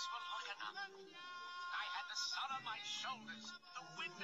for looking up. I had the sun on my shoulders, the wind